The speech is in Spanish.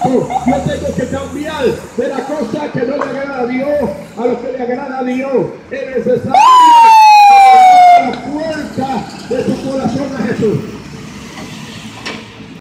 Cristo. Yo tengo que cambiar de la cosa que no le agrada a Dios a lo que le agrada a Dios. Es necesario abrir la puerta de tu corazón a Jesús.